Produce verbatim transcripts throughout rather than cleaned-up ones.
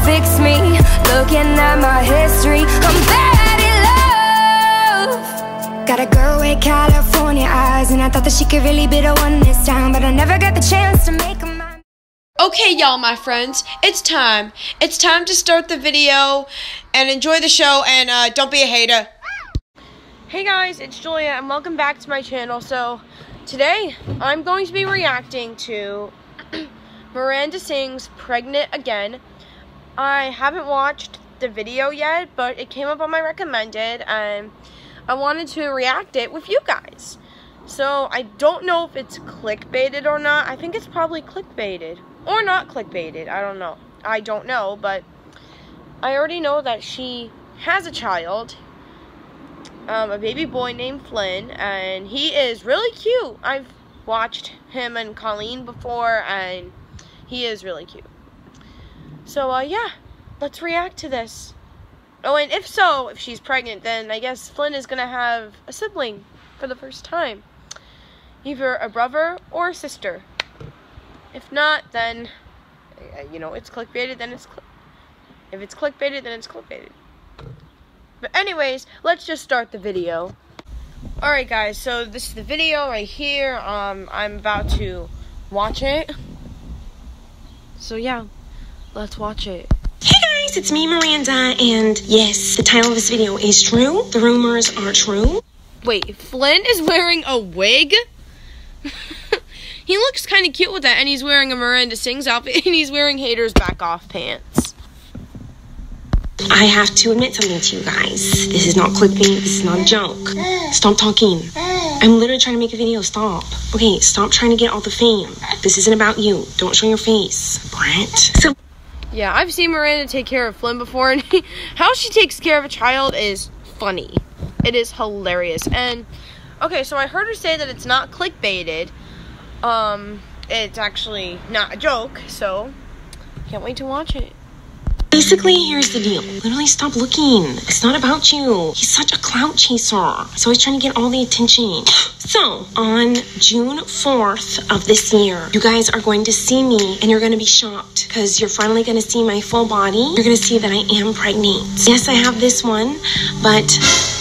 fix me. Looking at my history, I'm bad in love. Got a girl with California eyes, and I thought that she could really be the one this time, but I never got the chance to make her mine. Okay, y'all, my friends, it's time. It's time to start the video, and enjoy the show, and uh, don't be a hater. Hey guys, it's Julia, and welcome back to my channel. So, today, I'm going to be reacting to Miranda Sings Pregnant Again. I haven't watched the video yet, but it came up on my recommended, and I wanted to react it with you guys. So, I don't know if it's clickbaited or not. I think it's probably clickbaited. Or not clickbaited, I don't know. I don't know, but I already know that she has a child. Um, a baby boy named Flynn, and he is really cute. I've watched him and Colleen before, and he is really cute. So, uh, yeah, let's react to this. Oh, and if so, if she's pregnant, then I guess Flynn is gonna have a sibling for the first time. Either a brother or a sister. If not, then, you know, it's clickbaited, then it's cl- if it's clickbaited, then it's clickbaited. But anyways, let's just start the video. Alright guys, so this is the video right here. Um, I'm about to watch it. So yeah, let's watch it. Hey guys, it's me, Miranda, and yes, the title of this video is true. The rumors are true. Wait, Flynn is wearing a wig? He looks kind of cute with that, and he's wearing a Miranda Sings outfit, and he's wearing haters back off pants. I have to admit something to you guys. This is not clickbait. This is not a joke. Stop talking. I'm literally trying to make a video. Stop. Okay, stop trying to get all the fame. This isn't about you. Don't show your face, Brent. So, yeah, I've seen Miranda take care of Flynn before, and he, how she takes care of a child is funny. It is hilarious. And, okay, so I heard her say that it's not clickbaited. Um, it's actually not a joke, so can't wait to watch it. basically, here's the deal. Literally, stop looking. It's not about you. He's such a clout chaser. So he's trying to get all the attention. So, on June fourth of this year, you guys are going to see me, and you're going to be shocked, because you're finally going to see my full body. You're going to see that I am pregnant. Yes, I have this one, but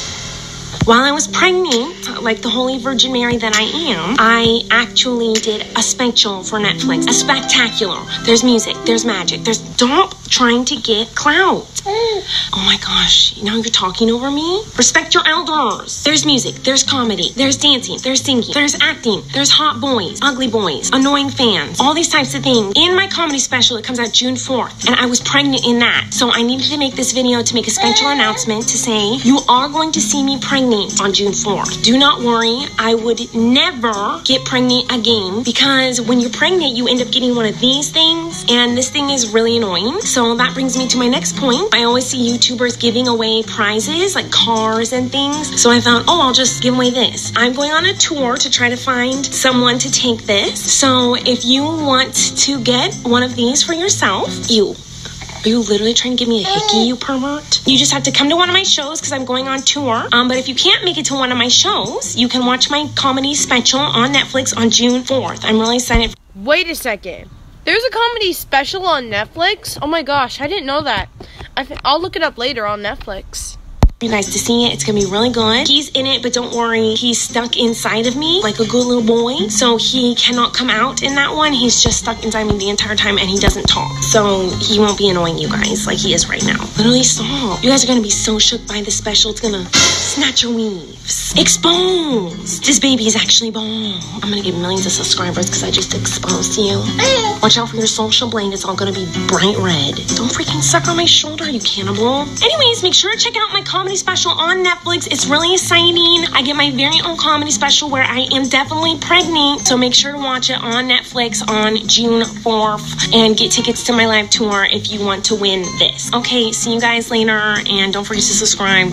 while I was pregnant, like the Holy Virgin Mary that I am, I actually did a special for Netflix. A spectacular. There's music. There's magic. There's... Stop trying to get clout. Oh my gosh. Now you're talking over me? Respect your elders. There's music. There's comedy. There's dancing. There's singing. There's acting. There's hot boys. Ugly boys. Annoying fans. All these types of things. In my comedy special, it comes out June fourth. And I was pregnant in that. So I needed to make this video to make a special announcement to say, you are going to see me pregnant on June fourth. Do not worry, I would never get pregnant again, because when you're pregnant, you end up getting one of these things, and this thing is really annoying. So that brings me to my next point. I always see YouTubers giving away prizes, like cars and things. So I thought, oh, I'll just give away this. I'm going on a tour to try to find someone to take this. So if you want to get one of these for yourself, you Are you literally trying to give me a hickey, you pervert? You just have to come to one of my shows because I'm going on tour. Um, but if you can't make it to one of my shows, you can watch my comedy special on Netflix on June fourth. I'm really excited. Wait a second. There's a comedy special on Netflix? Oh my gosh, I didn't know that. I th- I'll look it up later on Netflix. You guys to see it. It's gonna be really good. He's in it, but don't worry, he's stuck inside of me like a good little boy, so he cannot come out in that one. He's just stuck inside me the entire time, and he doesn't talk, so he won't be annoying you guys like he is right now. Literally, stop. You guys are gonna be so shook by this special. It's gonna snatch your weaves. Exposed. This baby is actually bomb. I'm gonna get millions of subscribers because I just exposed you. Watch out for your social blade. It's all gonna be bright red. Don't freaking suck on my shoulder, you cannibal. Anyways, make sure to check out my comedy special on Netflix. It's really exciting. I get my very own comedy special where I am definitely pregnant. So make sure to watch it on Netflix on June fourth and get tickets to my live tour if you want to win this. Okay, see you guys later, and don't forget to subscribe.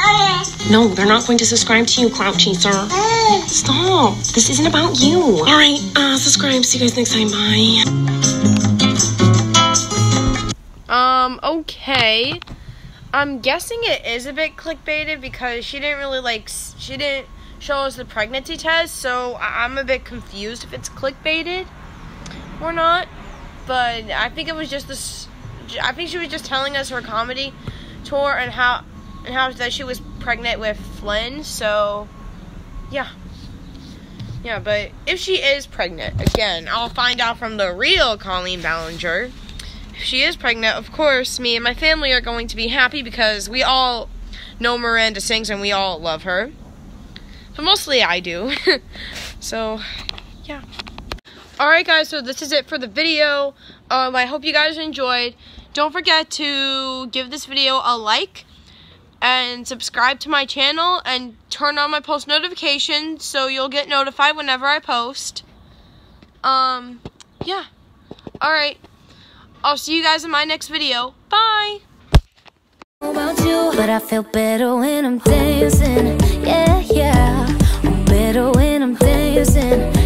No, they're not going to subscribe to you, clout chaser. Stop. This isn't about you. All right, uh, subscribe. See you guys next time. Bye. Um, okay. I'm guessing it is a bit clickbaited because she didn't really, like, she didn't show us the pregnancy test, so I'm a bit confused if it's clickbaited or not. But I think it was just this, I think she was just telling us her comedy tour and how and how that she was pregnant with Flynn. So yeah. Yeah, but if she is pregnant, again, I'll find out from the real Colleen Ballinger. If she is pregnant, of course, me and my family are going to be happy because we all know Miranda sings and we all love her. But mostly I do. So, yeah. Alright guys, so this is it for the video. Um, I hope you guys enjoyed. Don't forget to give this video a like and subscribe to my channel and turn on my post notifications so you'll get notified whenever I post. Um, yeah. Alright. I'll see you guys in my next video. Bye! About you, but I feel better when I'm dancing. Yeah, yeah. I'm better when I'm dancing.